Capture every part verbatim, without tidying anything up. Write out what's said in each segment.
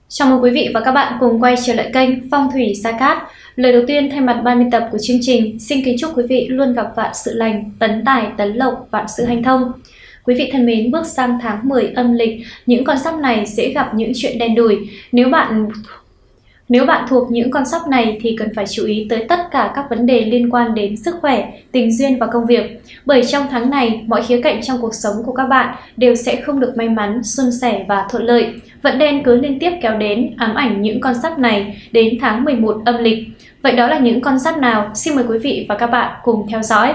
Chào mừng quý vị và các bạn cùng quay trở lại kênh Phong thủy Sa Cát. Lời đầu tiên thay mặt ba mươi tập của chương trình, xin kính chúc quý vị luôn gặp vạn sự lành, tấn tài, tấn lộc, vạn sự hanh thông. Quý vị thân mến, bước sang tháng mười âm lịch, những con giáp này sẽ gặp những chuyện đen đủi. Nếu bạn Nếu bạn thuộc những con giáp này thì cần phải chú ý tới tất cả các vấn đề liên quan đến sức khỏe, tình duyên và công việc. Bởi trong tháng này, mọi khía cạnh trong cuộc sống của các bạn đều sẽ không được may mắn, suôn sẻ và thuận lợi. Vận đen cứ liên tiếp kéo đến, ám ảnh những con giáp này đến tháng mười một âm lịch. Vậy đó là những con giáp nào? Xin mời quý vị và các bạn cùng theo dõi.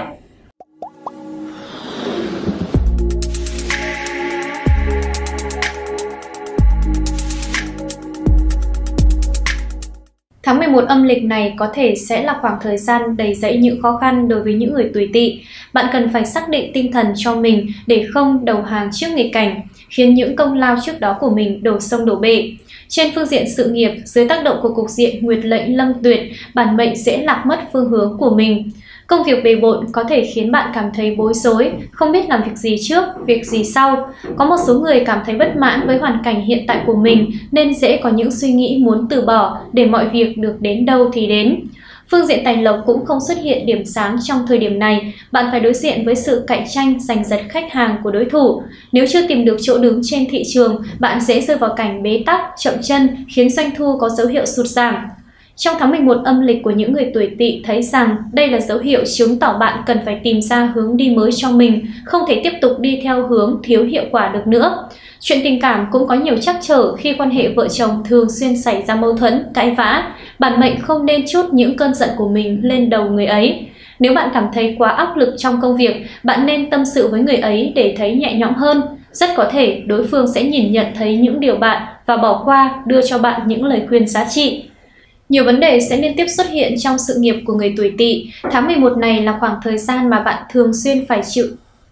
Tháng mười một âm lịch này có thể sẽ là khoảng thời gian đầy dẫy những khó khăn đối với những người tuổi Tỵ. Bạn cần phải xác định tinh thần cho mình để không đầu hàng trước nghịch cảnh, khiến những công lao trước đó của mình đổ sông đổ bể. Trên phương diện sự nghiệp, dưới tác động của cục diện nguyệt lệnh lâm tuyệt, bản mệnh sẽ lạc mất phương hướng của mình. Công việc bề bộn có thể khiến bạn cảm thấy bối rối, không biết làm việc gì trước, việc gì sau. Có một số người cảm thấy bất mãn với hoàn cảnh hiện tại của mình nên dễ có những suy nghĩ muốn từ bỏ để mọi việc được đến đâu thì đến. Phương diện tài lộc cũng không xuất hiện điểm sáng trong thời điểm này, bạn phải đối diện với sự cạnh tranh giành giật khách hàng của đối thủ. Nếu chưa tìm được chỗ đứng trên thị trường, bạn dễ rơi vào cảnh bế tắc, chậm chân, khiến doanh thu có dấu hiệu sụt giảm. Trong tháng mười một âm lịch của những người tuổi Tỵ thấy rằng đây là dấu hiệu chứng tỏ bạn cần phải tìm ra hướng đi mới cho mình, không thể tiếp tục đi theo hướng thiếu hiệu quả được nữa. Chuyện tình cảm cũng có nhiều trắc trở khi quan hệ vợ chồng thường xuyên xảy ra mâu thuẫn, cãi vã. Bản mệnh không nên trút những cơn giận của mình lên đầu người ấy. Nếu bạn cảm thấy quá áp lực trong công việc, bạn nên tâm sự với người ấy để thấy nhẹ nhõm hơn. Rất có thể đối phương sẽ nhìn nhận thấy những điều bạn và bỏ qua, đưa cho bạn những lời khuyên giá trị. Nhiều vấn đề sẽ liên tiếp xuất hiện trong sự nghiệp của người tuổi Tỵ. Tháng mười một này là khoảng thời gian mà bạn thường xuyên phải chịu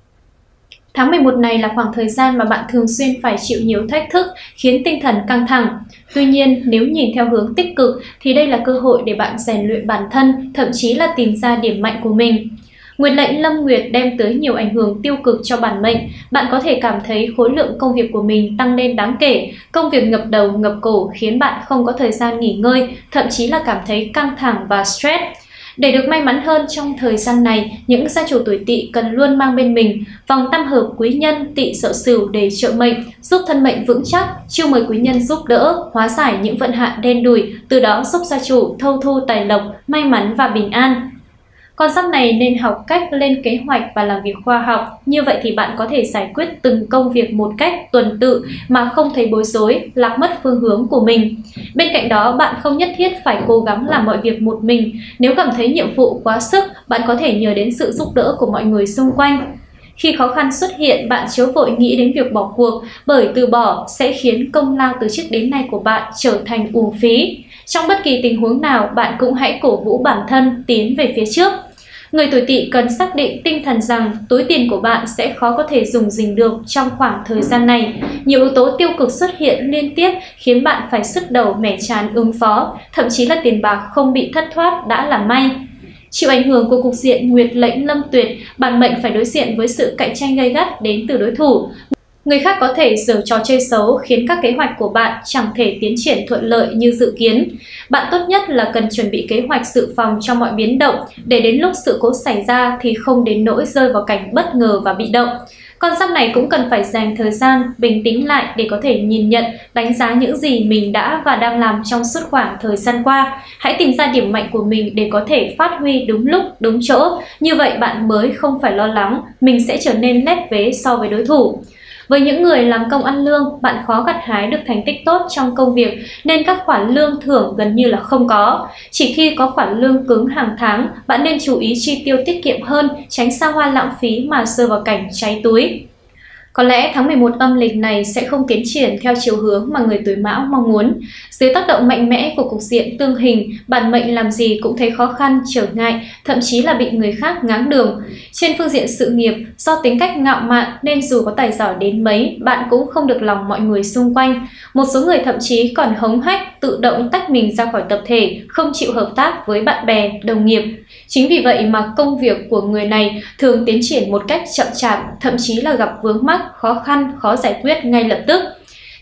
Tháng mười một này là khoảng thời gian mà bạn thường xuyên phải chịu nhiều thách thức, khiến tinh thần căng thẳng. Tuy nhiên, nếu nhìn theo hướng tích cực thì đây là cơ hội để bạn rèn luyện bản thân, thậm chí là tìm ra điểm mạnh của mình. Nguyệt lệnh lâm nguyệt đem tới nhiều ảnh hưởng tiêu cực cho bản mệnh. Bạn có thể cảm thấy khối lượng công việc của mình tăng lên đáng kể, công việc ngập đầu ngập cổ khiến bạn không có thời gian nghỉ ngơi, thậm chí là cảm thấy căng thẳng và stress. Để được may mắn hơn trong thời gian này, những gia chủ tuổi Tỵ cần luôn mang bên mình vòng tam hợp quý nhân Tỵ Dậu Sửu để trợ mệnh, giúp thân mệnh vững chắc, chiêu mời quý nhân giúp đỡ, hóa giải những vận hạn đen đủi, từ đó giúp gia chủ thâu thu tài lộc, may mắn và bình an. Con giáp này nên học cách lên kế hoạch và làm việc khoa học, như vậy thì bạn có thể giải quyết từng công việc một cách tuần tự mà không thấy bối rối, lạc mất phương hướng của mình. Bên cạnh đó, bạn không nhất thiết phải cố gắng làm mọi việc một mình. Nếu cảm thấy nhiệm vụ quá sức, bạn có thể nhờ đến sự giúp đỡ của mọi người xung quanh. Khi khó khăn xuất hiện, bạn chớ vội nghĩ đến việc bỏ cuộc, bởi từ bỏ sẽ khiến công lao từ trước đến nay của bạn trở thành uổng phí. Trong bất kỳ tình huống nào, bạn cũng hãy cổ vũ bản thân tiến về phía trước. Người tuổi Tỵ cần xác định tinh thần rằng túi tiền của bạn sẽ khó có thể dùng dình được trong khoảng thời gian này. Nhiều yếu tố tiêu cực xuất hiện liên tiếp khiến bạn phải sứt đầu mẻ trán ứng phó, thậm chí là tiền bạc không bị thất thoát đã là may. Chịu ảnh hưởng của cục diện nguyệt lệnh lâm tuyệt, bản mệnh phải đối diện với sự cạnh tranh gay gắt đến từ đối thủ. Người khác có thể giở trò chơi xấu khiến các kế hoạch của bạn chẳng thể tiến triển thuận lợi như dự kiến. Bạn tốt nhất là cần chuẩn bị kế hoạch dự phòng cho mọi biến động để đến lúc sự cố xảy ra thì không đến nỗi rơi vào cảnh bất ngờ và bị động. Con giáp này cũng cần phải dành thời gian bình tĩnh lại để có thể nhìn nhận, đánh giá những gì mình đã và đang làm trong suốt khoảng thời gian qua. Hãy tìm ra điểm mạnh của mình để có thể phát huy đúng lúc, đúng chỗ. Như vậy bạn mới không phải lo lắng, mình sẽ trở nên lép vế so với đối thủ. Với những người làm công ăn lương, bạn khó gặt hái được thành tích tốt trong công việc nên các khoản lương thưởng gần như là không có. Chỉ khi có khoản lương cứng hàng tháng, bạn nên chú ý chi tiêu tiết kiệm hơn, tránh xa hoa lãng phí mà rơi vào cảnh cháy túi. Có lẽ tháng mười một âm lịch này sẽ không tiến triển theo chiều hướng mà người tuổi Mão mong muốn. Dưới tác động mạnh mẽ của cục diện tương hình, bản mệnh làm gì cũng thấy khó khăn, trở ngại, thậm chí là bị người khác ngáng đường. Trên phương diện sự nghiệp, do tính cách ngạo mạn nên dù có tài giỏi đến mấy, bạn cũng không được lòng mọi người xung quanh. Một số người thậm chí còn hống hách, tự động tách mình ra khỏi tập thể, không chịu hợp tác với bạn bè, đồng nghiệp. Chính vì vậy mà công việc của người này thường tiến triển một cách chậm chạp, thậm chí là gặp vướng mắc, khó khăn, khó giải quyết ngay lập tức.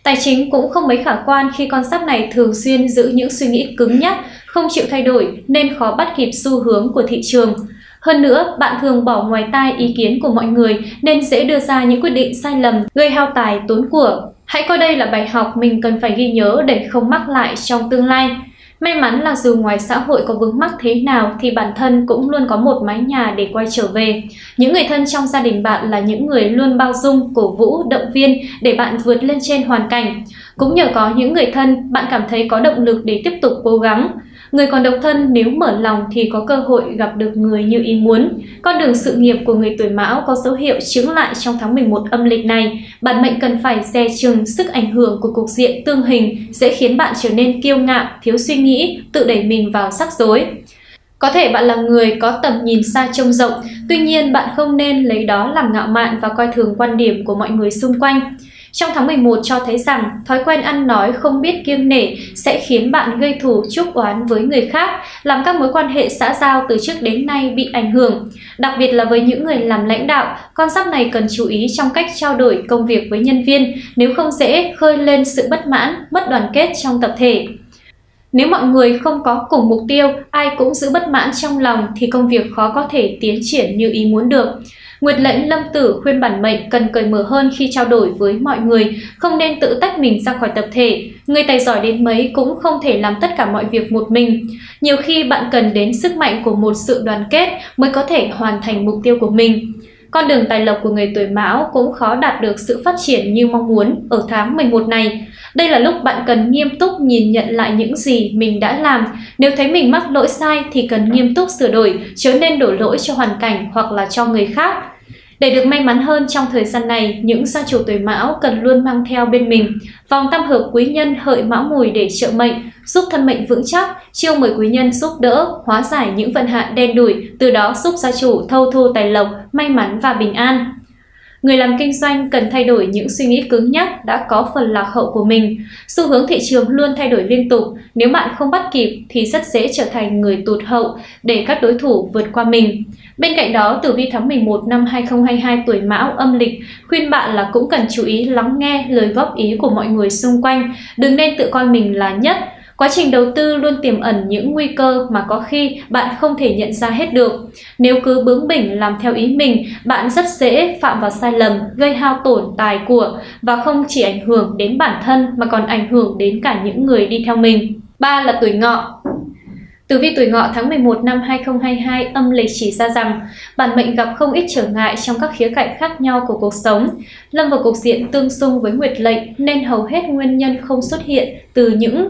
Tài chính cũng không mấy khả quan khi con giáp này thường xuyên giữ những suy nghĩ cứng nhắc, không chịu thay đổi nên khó bắt kịp xu hướng của thị trường. Hơn nữa, bạn thường bỏ ngoài tai ý kiến của mọi người nên dễ đưa ra những quyết định sai lầm, gây hao tài tốn của. Hãy coi đây là bài học mình cần phải ghi nhớ để không mắc lại trong tương lai. May mắn là dù ngoài xã hội có vướng mắc thế nào thì bản thân cũng luôn có một mái nhà để quay trở về. Những người thân trong gia đình bạn là những người luôn bao dung, cổ vũ, động viên để bạn vượt lên trên hoàn cảnh. Cũng nhờ có những người thân, bạn cảm thấy có động lực để tiếp tục cố gắng. Người còn độc thân nếu mở lòng thì có cơ hội gặp được người như ý muốn. Con đường sự nghiệp của người tuổi Mão có dấu hiệu chững lại trong tháng mười một âm lịch này. Bản mệnh cần phải dè chừng sức ảnh hưởng của cục diện tương hình dễ khiến bạn trở nên kiêu ngạo, thiếu suy nghĩ, tự đẩy mình vào rắc rối. Có thể bạn là người có tầm nhìn xa trông rộng, tuy nhiên bạn không nên lấy đó làm ngạo mạn và coi thường quan điểm của mọi người xung quanh. Trong tháng mười một cho thấy rằng thói quen ăn nói không biết kiêng nể sẽ khiến bạn gây thù chuốc oán với người khác, làm các mối quan hệ xã giao từ trước đến nay bị ảnh hưởng. Đặc biệt là với những người làm lãnh đạo, con giáp này cần chú ý trong cách trao đổi công việc với nhân viên, nếu không dễ khơi lên sự bất mãn, mất đoàn kết trong tập thể. Nếu mọi người không có cùng mục tiêu, ai cũng giữ bất mãn trong lòng thì công việc khó có thể tiến triển như ý muốn được. Nguyệt lệnh Lâm Tử khuyên bản mệnh cần cởi mở hơn khi trao đổi với mọi người, không nên tự tách mình ra khỏi tập thể. Người tài giỏi đến mấy cũng không thể làm tất cả mọi việc một mình. Nhiều khi bạn cần đến sức mạnh của một sự đoàn kết mới có thể hoàn thành mục tiêu của mình. Con đường tài lộc của người tuổi Mão cũng khó đạt được sự phát triển như mong muốn ở tháng mười một này. Đây là lúc bạn cần nghiêm túc nhìn nhận lại những gì mình đã làm. Nếu thấy mình mắc lỗi sai thì cần nghiêm túc sửa đổi, chớ nên đổ lỗi cho hoàn cảnh hoặc là cho người khác. Để được may mắn hơn trong thời gian này, những gia chủ tuổi Mão cần luôn mang theo bên mình vòng tam hợp quý nhân Hợi Mão Mùi để trợ mệnh, giúp thân mệnh vững chắc, chiêu mời quý nhân giúp đỡ, hóa giải những vận hạn đen đủi, từ đó giúp gia chủ thâu thu tài lộc, may mắn và bình an. Người làm kinh doanh cần thay đổi những suy nghĩ cứng nhắc đã có phần lạc hậu của mình. Xu hướng thị trường luôn thay đổi liên tục, nếu bạn không bắt kịp thì rất dễ trở thành người tụt hậu để các đối thủ vượt qua mình. Bên cạnh đó, tử vi tháng mười một năm hai nghìn không trăm hai mươi hai tuổi Mão âm lịch khuyên bạn là cũng cần chú ý lắng nghe lời góp ý của mọi người xung quanh, đừng nên tự coi mình là nhất. Quá trình đầu tư luôn tiềm ẩn những nguy cơ mà có khi bạn không thể nhận ra hết được. Nếu cứ bướng bỉnh làm theo ý mình, bạn rất dễ phạm vào sai lầm, gây hao tổn tài của và không chỉ ảnh hưởng đến bản thân mà còn ảnh hưởng đến cả những người đi theo mình. Ba là tuổi Ngọ. Tử vi tuổi Ngọ tháng mười một năm hai nghìn không trăm hai mươi hai âm lịch chỉ ra rằng bản mệnh gặp không ít trở ngại trong các khía cạnh khác nhau của cuộc sống. Lâm vào cục diện tương xung với Nguyệt lệnh nên hầu hết nguyên nhân không xuất hiện từ những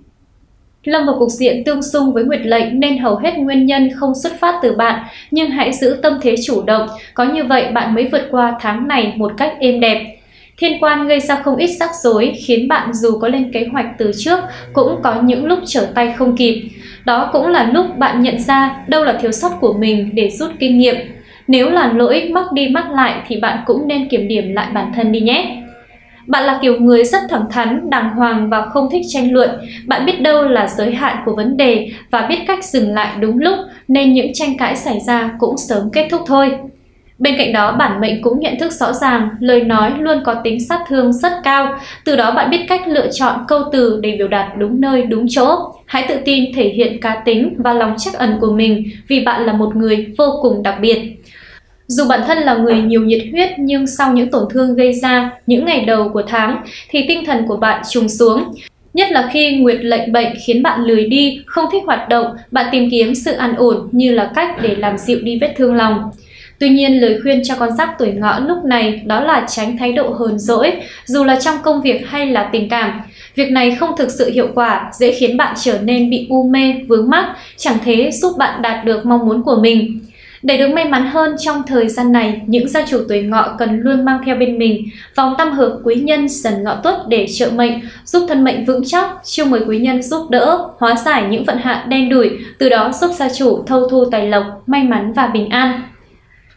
Lâm vào cục diện tương xung với Nguyệt lệnh nên hầu hết nguyên nhân không xuất phát từ bạn, nhưng hãy giữ tâm thế chủ động, có như vậy bạn mới vượt qua tháng này một cách êm đẹp. Thiên quan gây ra không ít rắc rối khiến bạn dù có lên kế hoạch từ trước cũng có những lúc trở tay không kịp. Đó cũng là lúc bạn nhận ra đâu là thiếu sót của mình để rút kinh nghiệm. Nếu là lỗi mắc đi mắc lại thì bạn cũng nên kiểm điểm lại bản thân đi nhé. Bạn là kiểu người rất thẳng thắn, đàng hoàng và không thích tranh luận. Bạn biết đâu là giới hạn của vấn đề và biết cách dừng lại đúng lúc nên những tranh cãi xảy ra cũng sớm kết thúc thôi. Bên cạnh đó, bản mệnh cũng nhận thức rõ ràng, lời nói luôn có tính sát thương rất cao. Từ đó bạn biết cách lựa chọn câu từ để biểu đạt đúng nơi, đúng chỗ. Hãy tự tin thể hiện cá tính và lòng trắc ẩn của mình vì bạn là một người vô cùng đặc biệt. Dù bản thân là người nhiều nhiệt huyết nhưng sau những tổn thương gây ra những ngày đầu của tháng thì tinh thần của bạn trùng xuống. Nhất là khi Nguyệt lệnh bệnh khiến bạn lười đi, không thích hoạt động, bạn tìm kiếm sự an ổn như là cách để làm dịu đi vết thương lòng. Tuy nhiên, lời khuyên cho con giáp tuổi Ngọ lúc này đó là tránh thái độ hờn dỗi, dù là trong công việc hay là tình cảm. Việc này không thực sự hiệu quả, dễ khiến bạn trở nên bị u mê, vướng mắc, chẳng thế giúp bạn đạt được mong muốn của mình. Để được may mắn hơn trong thời gian này, những gia chủ tuổi Ngọ cần luôn mang theo bên mình vòng tam hợp quý nhân Dần Ngọ Tuất để trợ mệnh, giúp thân mệnh vững chắc, chiêu mời quý nhân giúp đỡ, hóa giải những vận hạn đen đủi, từ đó giúp gia chủ thâu thu tài lộc, may mắn và bình an.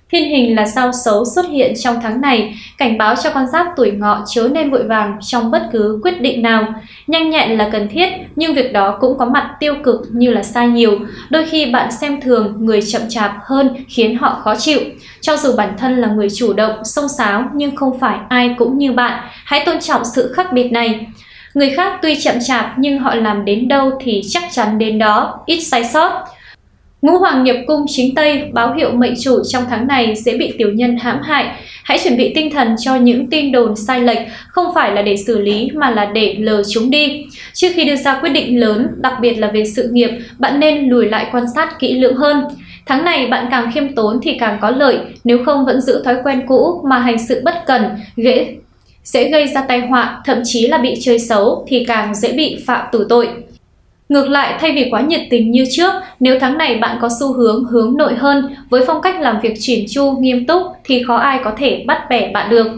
Thiên hình là sao xấu xuất hiện trong tháng này, cảnh báo cho con giáp tuổi Ngọ chớ nên vội vàng trong bất cứ quyết định nào. Nhanh nhẹn là cần thiết, nhưng việc đó cũng có mặt tiêu cực như là sai nhiều. Đôi khi bạn xem thường người chậm chạp hơn khiến họ khó chịu. Cho dù bản thân là người chủ động, xông xáo nhưng không phải ai cũng như bạn. Hãy tôn trọng sự khác biệt này. Người khác tuy chậm chạp nhưng họ làm đến đâu thì chắc chắn đến đó, ít sai sót. Ngũ Hoàng nhập cung chính Tây báo hiệu mệnh chủ trong tháng này sẽ bị tiểu nhân hãm hại. Hãy chuẩn bị tinh thần cho những tin đồn sai lệch, không phải là để xử lý mà là để lờ chúng đi. Trước khi đưa ra quyết định lớn, đặc biệt là về sự nghiệp, bạn nên lùi lại quan sát kỹ lưỡng hơn. Tháng này bạn càng khiêm tốn thì càng có lợi, nếu không vẫn giữ thói quen cũ mà hành sự bất cần, ghế sẽ gây ra tai họa, thậm chí là bị chơi xấu thì càng dễ bị phạm tử tội. Ngược lại, thay vì quá nhiệt tình như trước, nếu tháng này bạn có xu hướng hướng nội hơn, với phong cách làm việc chỉn chu, nghiêm túc thì khó ai có thể bắt bẻ bạn được.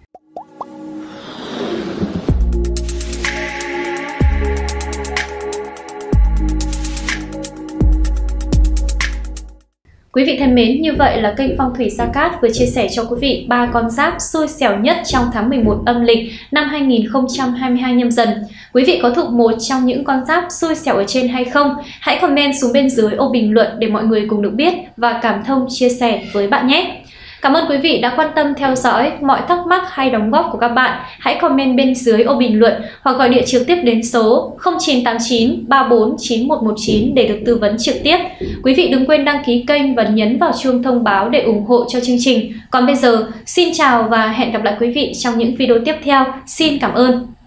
Quý vị thân mến, như vậy là kênh Phong thủy Gia Cát vừa chia sẻ cho quý vị ba con giáp xui xẻo nhất trong tháng mười một âm lịch năm hai nghìn không trăm hai mươi hai Nhâm Dần. Quý vị có thuộc một trong những con giáp xui xẻo ở trên hay không? Hãy comment xuống bên dưới ô bình luận để mọi người cùng được biết và cảm thông chia sẻ với bạn nhé. Cảm ơn quý vị đã quan tâm theo dõi. Mọi thắc mắc hay đóng góp của các bạn hãy comment bên dưới ô bình luận hoặc gọi điện trực tiếp đến số không chín tám chín ba bốn chín một một chín để được tư vấn trực tiếp. Quý vị đừng quên đăng ký kênh và nhấn vào chuông thông báo để ủng hộ cho chương trình. Còn bây giờ, xin chào và hẹn gặp lại quý vị trong những video tiếp theo. Xin cảm ơn.